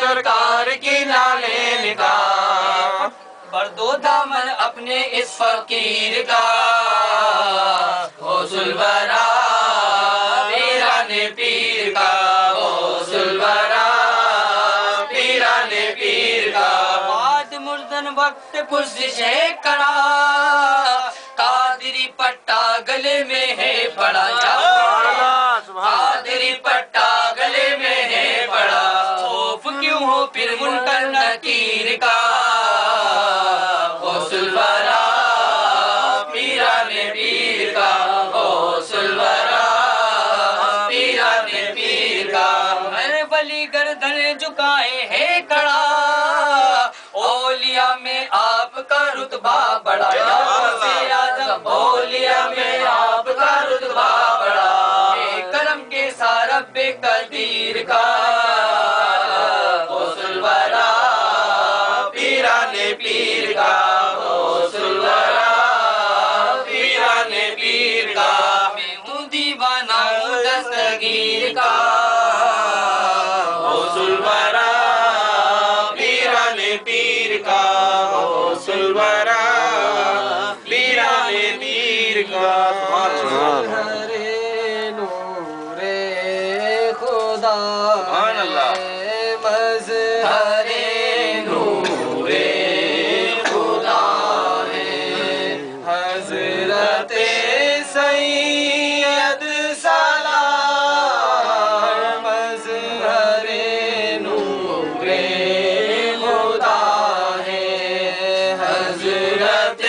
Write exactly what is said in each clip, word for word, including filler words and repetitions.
سرکار کی نالے کا، بردو دامن اپنے اس فقیر کا، غوث الورا پیران پیر کا، غوث الورا پیران پیر کا، بعد مردن وقت پرسش کرا، قادری پٹا گلے میں ہے پڑا، قادری پٹا گلے میں ہے پڑا، خوف کیوں ہو پھر منکر نکیر کا، غوث الورا پیران پیر کا، غوث الورا پیران پیر کا، ہر ولی گردن جھکائے ہے کڑا، اولیاء میں آپ کا رتبہ بڑا، اولیاء میں آپ کا رتبہ بڑا، بے کرم کے سارا بے قدیر کا، غوث الورا پیران پیر کا، غوث الورا پیران پیر کا، میں ہوں دیوانہ ہوں دستگیر کا، غوث الورا پیران پیر کا، غوث الورا پیران پیر کا، مظہر نور خدا ہے، مظہر نور خدا ہے، حضرت سید سالار مظہر نور خدا ہے، حضرت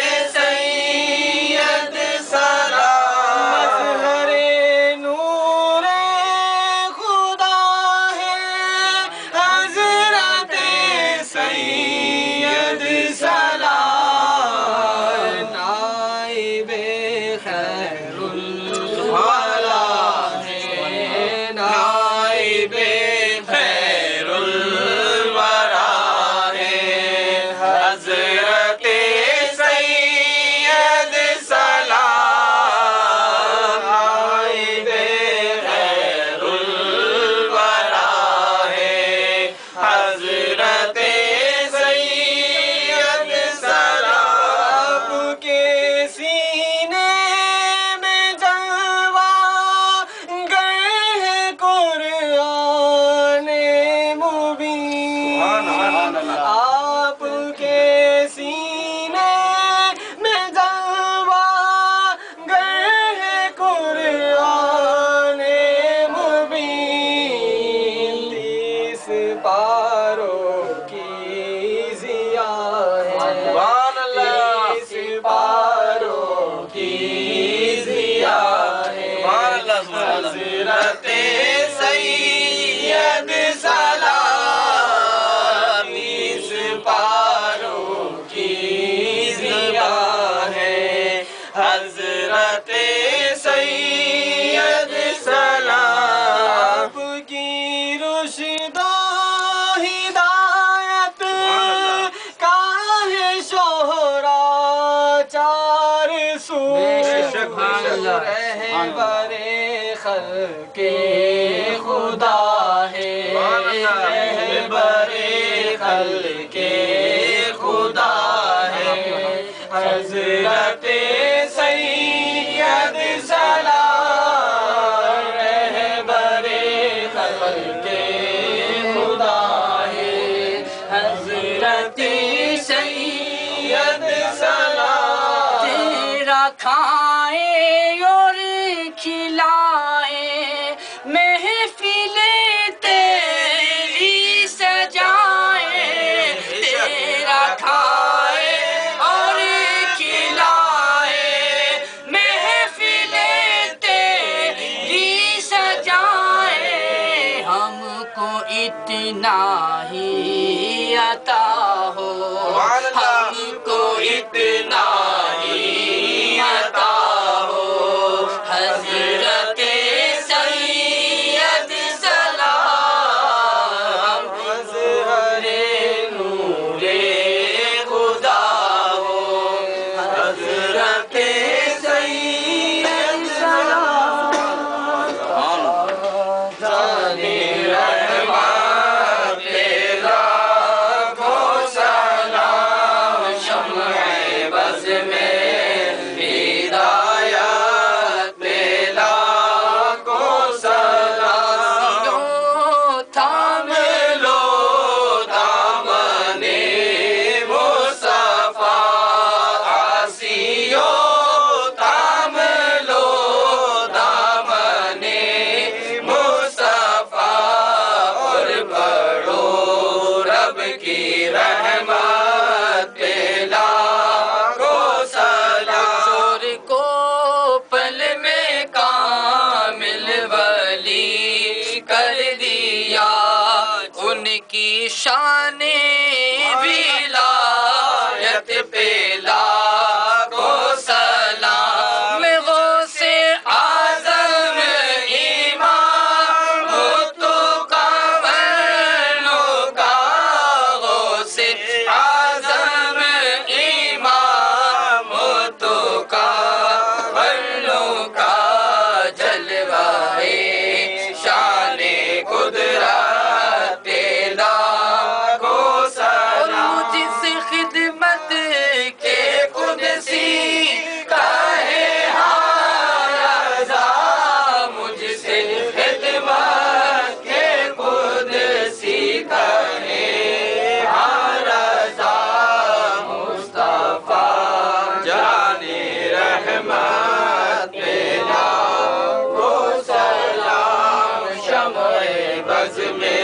سید سالار مظہر نور خدا ہے، حضرت سید سالار، نائب خیر الورا ہے، نائب خیر الورا ہے، حضرت سید سالار، نائب خیر الورا ہے، حضرت سید سالار، آپ کے سینے میں جلوہ گر ہے قرآن مبین، آپ کے سینے میں جلوہ گر ہے قرآن مبین، تیس پاروں کی ضیاء ہے، تیس پاروں کی ضیاء ہے، حضرت سید سالار، تیس پاروں کی ضیاء ہے، حضرت سید سالار، آپ کی رشد و ہدایت کا ہے شہرا چار سو، رہبر خلق خدا ہے، رہبر خلق خدا ہے، حضرت سید سالار، رہبر خلق خدا ہے، حضرت سید سالار، تیرا کھائے اور کھلائے، محفل تیری سجائے، تیرا کھائے اور کھلائے، محفل تیری سجائے، ہم کو اتنا ہی عطا ہو، ہم کو اتنا ہی عطا ہو، حضرت سید سلام، مظہر نور خدا ہو، حضرت سید سلام، جانے رحمت کی شان ولایت پہ لاکھوں سلام غوث اعظم امام متقی والوں کا غوث اعظم امام متقی والوں کا جلوہ شان قدرت لاکھوں سلام جس خدمت کے قدسی کا ہے ہر رضا مجھ سے خدمت کے قدسی کا ہے ہر رضا مصطفیٰ جان رحمت پہ لاکھوں سلام شمع بز میں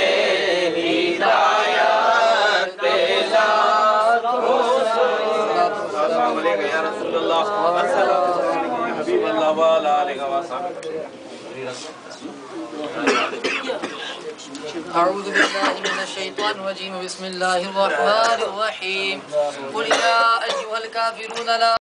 ہدایت پہ لاکھوں سلام السلام علیکم یا رسول اللہ السلام علیکم یا حبیب اللہ وعلی آلہ وصحبہ أعوذ بالله من الشيطان الرجيم بسم الله الرحمن الرحيم قل يا أيها الكافرون لا